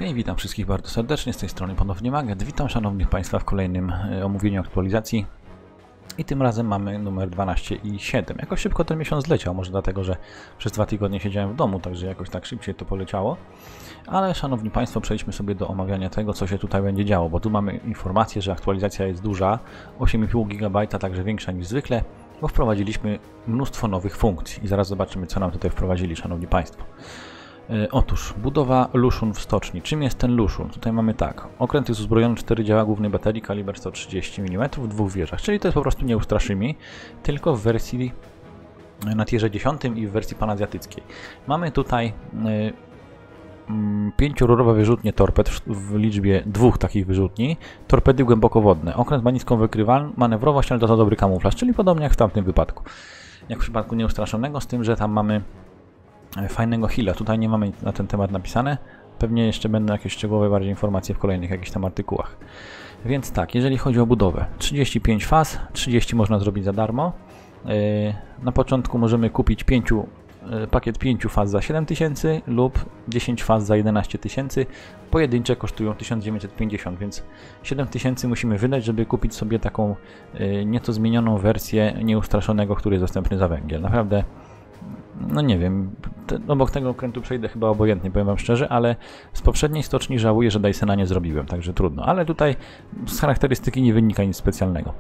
I witam wszystkich bardzo serdecznie, z tej strony ponownie Maget. Witam szanownych Państwa w kolejnym omówieniu aktualizacji. I tym razem mamy numer 12 i 7. Jakoś szybko ten miesiąc leciał, może dlatego, że przez 2 tygodnie siedziałem w domu, także jakoś tak szybciej to poleciało. Ale szanowni Państwo, przejdźmy sobie do omawiania tego, co się tutaj będzie działo, bo tu mamy informację, że aktualizacja jest duża, 8,5 GB, także większa niż zwykle, bo wprowadziliśmy mnóstwo nowych funkcji i zaraz zobaczymy, co nam tutaj wprowadzili, szanowni Państwo. Otóż, budowa luszun w stoczni. Czym jest ten luszun? Tutaj mamy tak, okręt jest uzbrojony 4 działa głównej baterii, kaliber 130 mm w 2 wieżach, czyli to jest po prostu nie Ustraszymi, tylko w wersji na tierze 10 i w wersji panazjatyckiej. Mamy tutaj 5-rurowe wyrzutnie torped w liczbie 2 takich wyrzutni, torpedy głębokowodne. Okręt ma niską manewrowość, ale to za dobry kamuflaż, czyli podobnie jak w tamtym wypadku. Jak w przypadku Nieustraszonego, z tym, że tam mamy fajnego heala. Tutaj nie mamy na ten temat napisane. Pewnie jeszcze będą jakieś szczegółowe bardziej informacje w kolejnych jakichś tam artykułach. Więc tak, jeżeli chodzi o budowę. 35 faz, 30 można zrobić za darmo. Na początku możemy kupić pakiet 5 faz za 7000 lub 10 faz za 11000. Pojedyncze kosztują 1950, więc 7000 musimy wydać, żeby kupić sobie taką nieco zmienioną wersję Nieustraszonego, który jest dostępny za węgiel. Naprawdę, no nie wiem, obok tego okrętu przejdę chyba obojętnie, powiem wam szczerze, ale z poprzedniej stoczni żałuję, że Dysona nie zrobiłem, także trudno. Ale tutaj z charakterystyki nie wynika nic specjalnego.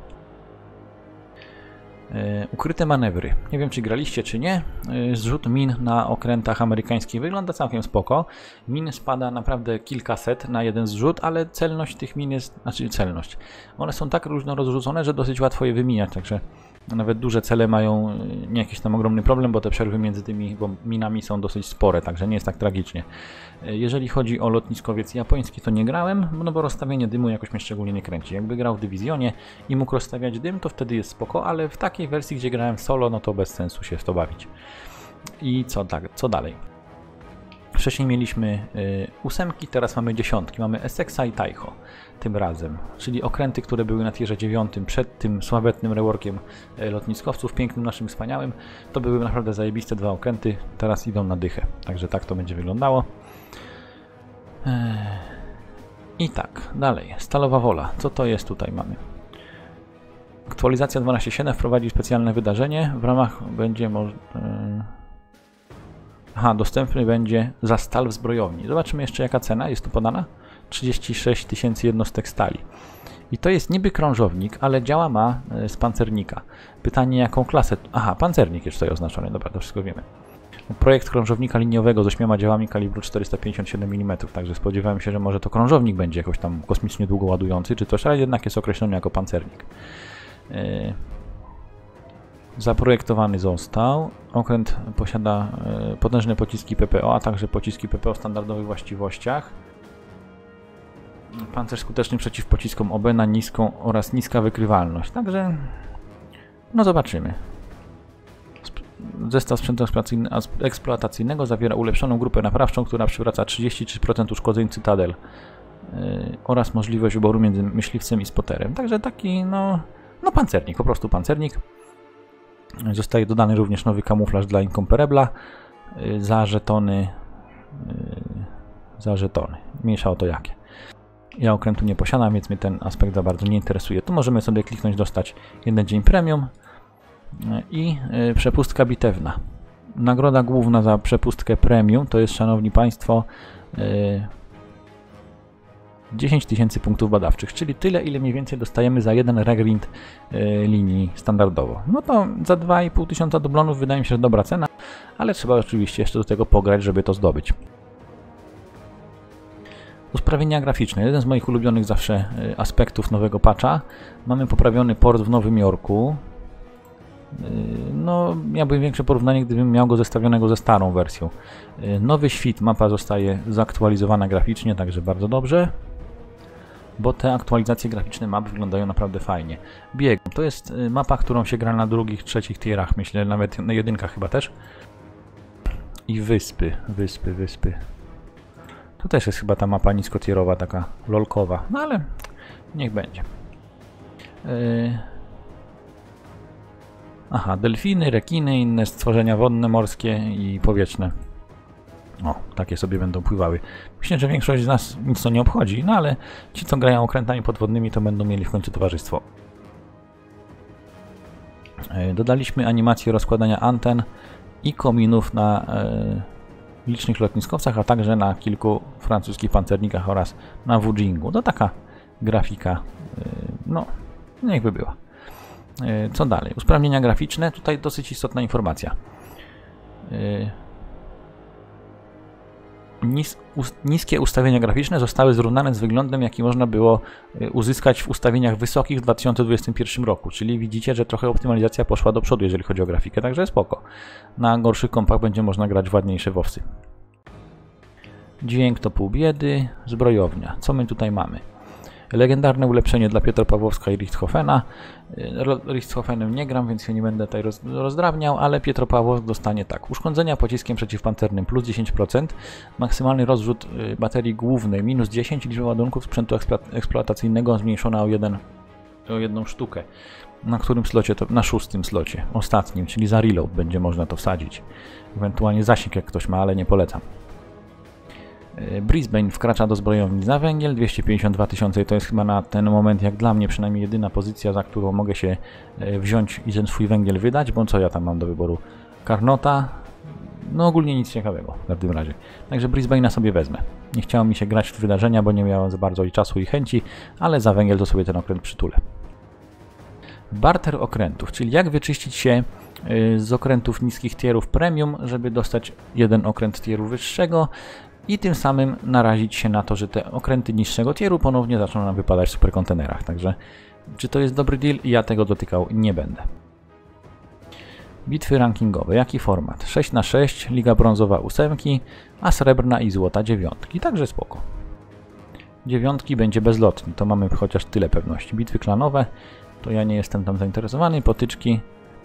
Ukryte manewry. Nie wiem, czy graliście, czy nie. Zrzut min na okrętach amerykańskich wygląda całkiem spoko. Min spada naprawdę kilkaset na jeden zrzut, ale celność tych min jest, celność. One są tak różno rozrzucone, że dosyć łatwo je wymieniać, także nawet duże cele mają nie jakiś tam ogromny problem, bo te przerwy między tymi minami są dosyć spore, także nie jest tak tragicznie. Jeżeli chodzi o lotniskowiec japoński, to nie grałem, no bo rozstawienie dymu jakoś mnie szczególnie nie kręci. Jakby grał w dywizjonie i mógł rozstawiać dym, to wtedy jest spoko, ale w takiej wersji, gdzie grałem solo, no to bez sensu się w to bawić. I co dalej? Wcześniej mieliśmy 8, teraz mamy 10. Mamy Essexa i Taiho tym razem, czyli okręty, które były na tierze 9 przed tym sławetnym reworkiem lotniskowców, pięknym naszym wspaniałym. To były naprawdę zajebiste 2 okręty, teraz idą na dychę, także tak to będzie wyglądało. I tak, dalej, Stalowa Wola, co to jest tutaj mamy? Aktualizacja 12.7 wprowadzi specjalne wydarzenie, w ramach będzie dostępny będzie za stal w zbrojowni. Zobaczymy jeszcze, jaka cena jest tu podana. 36 000 jednostek stali. I to jest niby krążownik, ale działa ma z pancernika. Pytanie, jaką klasę... Aha, pancernik jest tutaj oznaczony, dobra, to wszystko wiemy. Projekt krążownika liniowego z 8 działami kalibru 457 mm, także spodziewałem się, że może to krążownik będzie jakoś tam kosmicznie długo ładujący, czy coś, ale jednak jest określony jako pancernik. Zaprojektowany został. Okręt posiada potężne pociski PPO, a także pociski PPO w standardowych właściwościach. Pancerz skuteczny przeciw pociskom OB na niską oraz niska wykrywalność. Także no zobaczymy. Zestaw sprzętu eksploatacyjnego zawiera ulepszoną grupę naprawczą, która przywraca 33% uszkodzeń cytadel oraz możliwość wyboru między myśliwcem i spoterem. Także taki no pancernik, po prostu pancernik. Zostaje dodany również nowy kamuflaż dla Incomparabla za żetony. Mniejsza o to jakie. Ja okrętu nie posiadam, więc mnie ten aspekt za bardzo nie interesuje. Tu możemy sobie kliknąć dostać 1 dzień premium i przepustka bitewna. Nagroda główna za przepustkę premium to jest, szanowni Państwo, 10 000 punktów badawczych, czyli tyle, ile mniej więcej dostajemy za jeden regrind linii standardowo. No to za 2500 dublonów wydaje mi się, że dobra cena, ale trzeba oczywiście jeszcze do tego pograć, żeby to zdobyć. Usprawnienia graficzne. Jeden z moich ulubionych zawsze aspektów nowego patcha. Mamy poprawiony port w Nowym Jorku. No, miałbym większe porównanie, gdybym miał go zestawionego ze starą wersją. Nowy świt, mapa zostaje zaktualizowana graficznie, także bardzo dobrze. Bo te aktualizacje graficzne map wyglądają naprawdę fajnie. Bieg. To jest mapa, którą się gra na drugich, trzecich tierach, myślę, nawet na jedynkach chyba też. I wyspy. To też jest chyba ta mapa niskotierowa, taka lolkowa, no ale niech będzie. Aha, delfiny, rekiny, inne stworzenia wodne, morskie i powietrzne. O, takie sobie będą pływały. Myślę, że większość z nas nic to nie obchodzi, no ale ci, co grają okrętami podwodnymi, to będą mieli w końcu towarzystwo. Dodaliśmy animację rozkładania anten i kominów na licznych lotniskowcach, a także na kilku francuskich pancernikach oraz na Wujingu. To taka grafika, no niechby była. Co dalej? Usprawnienia graficzne. Tutaj dosyć istotna informacja. Niskie ustawienia graficzne zostały zrównane z wyglądem, jaki można było uzyskać w ustawieniach wysokich w 2021 roku, czyli widzicie, że trochę optymalizacja poszła do przodu, jeżeli chodzi o grafikę, także spoko. Na gorszych kompach będzie można grać w ładniejsze WoWsy. Dźwięk to pół biedy, zbrojownia. Co my tutaj mamy? Legendarne ulepszenie dla Pietropawłowska i Richthofena. Richthofenem nie gram, więc się nie będę tutaj rozdrabniał, ale Pietropawłowsk dostanie tak. Uszkodzenia pociskiem przeciwpancernym plus 10%, maksymalny rozrzut baterii głównej minus 10, liczba ładunków sprzętu eksploatacyjnego zmniejszona o jedną sztukę. Na którym slocie? To na 6. slocie, ostatnim, czyli za reload będzie można to wsadzić. Ewentualnie zasięg jak ktoś ma, ale nie polecam. Brisbane wkracza do zbrojowni za węgiel, 252 000 i to jest chyba na ten moment, jak dla mnie przynajmniej jedyna pozycja, za którą mogę się wziąć i ten swój węgiel wydać, bo co ja tam mam do wyboru? Karnota? No ogólnie nic ciekawego w każdym razie. Także Brisbane'a sobie wezmę. Nie chciało mi się grać w wydarzenia, bo nie miałem za bardzo i czasu i chęci, ale za węgiel to sobie ten okręt przytulę. Barter okrętów, czyli jak wyczyścić się z okrętów niskich tierów premium, żeby dostać jeden okręt tieru wyższego i tym samym narazić się na to, że te okręty niższego tieru ponownie zaczną nam wypadać w superkontenerach. Także czy to jest dobry deal? Ja tego dotykał nie będę. Bitwy rankingowe. Jaki format? 6×6, Liga Brązowa 8, a Srebrna i Złota 9. Także spoko. 9 będzie bezlotny, to mamy chociaż tyle pewności. Bitwy klanowe, to ja nie jestem tam zainteresowany. Potyczki.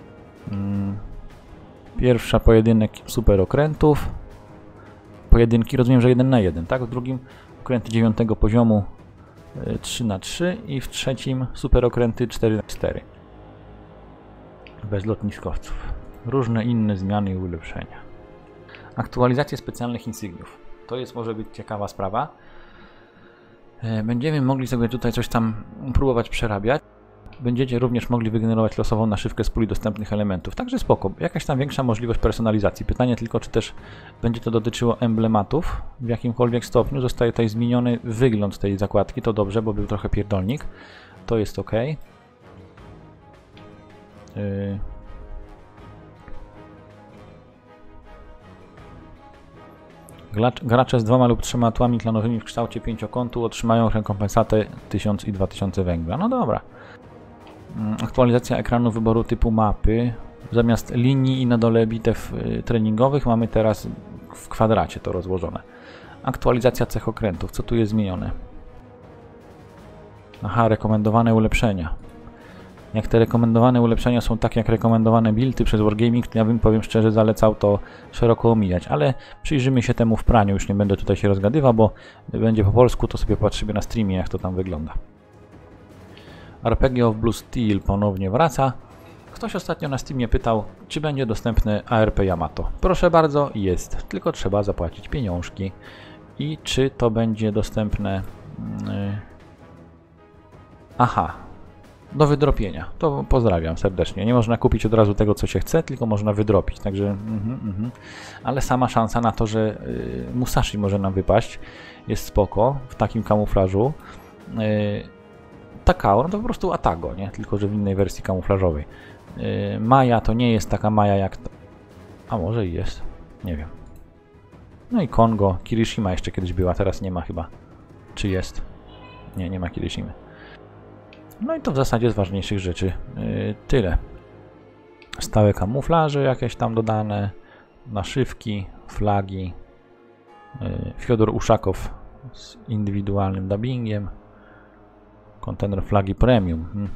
Pierwsza pojedynek super okrętów. Pojedynki, rozumiem, że 1 na 1, tak? W drugim okręty 9 poziomu 3×3 i w trzecim super okręty 4×4. Bez lotniskowców. Różne inne zmiany i ulepszenia. Aktualizacje specjalnych insygniów. To jest może być ciekawa sprawa. Będziemy mogli sobie tutaj coś tam próbować przerabiać. Będziecie również mogli wygenerować losową naszywkę z puli dostępnych elementów. Także spoko. Jakaś tam większa możliwość personalizacji. Pytanie tylko, czy też będzie to dotyczyło emblematów. W jakimkolwiek stopniu zostaje tutaj zmieniony wygląd tej zakładki. To dobrze, bo był trochę pierdolnik. To jest ok. Gracze z 2 lub 3 atłami klanowymi w kształcie pięciokątu otrzymają rekompensatę 1000 i 2000 węgla. No dobra. Aktualizacja ekranu wyboru typu mapy. Zamiast linii i na dole bitew treningowych mamy teraz w kwadracie to rozłożone. Aktualizacja cech okrętów. Co tu jest zmienione? Aha, rekomendowane ulepszenia. Jak te rekomendowane ulepszenia są tak jak rekomendowane buildy przez Wargaming, to ja bym, powiem szczerze, zalecał to szeroko omijać, ale przyjrzymy się temu w praniu, już nie będę tutaj się rozgadywał, bo będzie po polsku, to sobie patrzymy na streamie, jak to tam wygląda. RPG of Blue Steel ponownie wraca. Ktoś ostatnio na Steamie pytał, czy będzie dostępne ARP Yamato. Proszę bardzo, jest, tylko trzeba zapłacić pieniążki. I czy to będzie dostępne... Aha, do wydropienia. To pozdrawiam serdecznie. Nie można kupić od razu tego, co się chce, tylko można wydropić. Także, ale sama szansa na to, że Musashi może nam wypaść, jest spoko w takim kamuflażu. Takao, no to po prostu Atago, nie? Tylko że w innej wersji kamuflażowej. Maja to nie jest taka Maja jak... A może i jest? Nie wiem. No i Kongo. Kirishima jeszcze kiedyś była, teraz nie ma chyba. Czy jest? Nie, nie ma Kirishimy. No i to w zasadzie z ważniejszych rzeczy tyle. Stałe kamuflaże jakieś tam dodane, naszywki, flagi. Fiodor Uszakow z indywidualnym dubbingiem. Kontener flagi premium.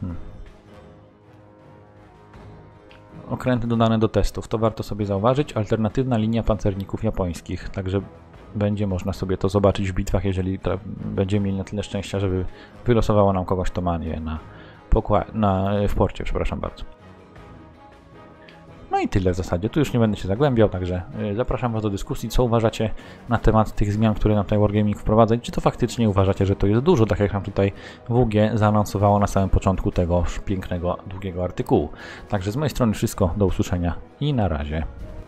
Okręty dodane do testów. To warto sobie zauważyć. Alternatywna linia pancerników japońskich. Także będzie można sobie to zobaczyć w bitwach, jeżeli będziemy mieli na tyle szczęścia, żeby wylosowało nam kogoś, to ma je w porcie, przepraszam bardzo. No i tyle w zasadzie. Tu już nie będę się zagłębiał, także zapraszam Was do dyskusji, co uważacie na temat tych zmian, które nam tutaj Wargaming wprowadza i czy to faktycznie uważacie, że to jest dużo, tak jak nam tutaj WG zaanonsowało na samym początku tego pięknego, długiego artykułu. Także z mojej strony wszystko, do usłyszenia i na razie.